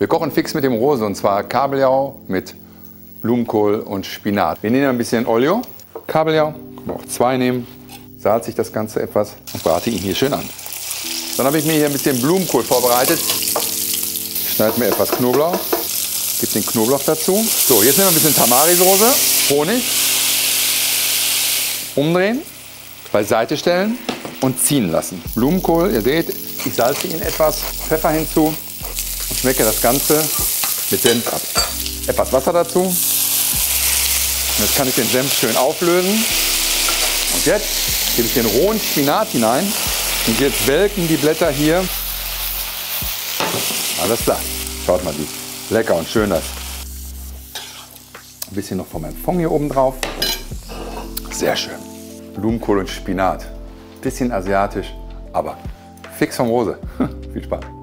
Wir kochen fix mit dem Rose und zwar Kabeljau mit Blumenkohl und Spinat. Wir nehmen ein bisschen Olio, Kabeljau, können wir auch 2 nehmen, salze ich das Ganze etwas und brate ihn hier schön an. Dann habe ich mir hier ein bisschen Blumenkohl vorbereitet. Ich schneide mir etwas Knoblauch, gebe den Knoblauch dazu. So, jetzt nehmen wir ein bisschen Tamari-Soße, Honig, umdrehen, beiseite stellen und ziehen lassen. Blumenkohl, ihr seht, ich salze ihn etwas, Pfeffer hinzu und schmecke das Ganze mit Senf ab. Etwas Wasser dazu. Und jetzt kann ich den Senf schön auflösen. Und jetzt gebe ich den rohen Spinat hinein. Und jetzt welken die Blätter hier. Alles klar. Schaut mal, wie lecker und schön das. Ein bisschen noch von meinem Fond hier oben drauf. Sehr schön. Blumenkohl und Spinat. Bisschen asiatisch, aber fix vom Rose. Viel Spaß.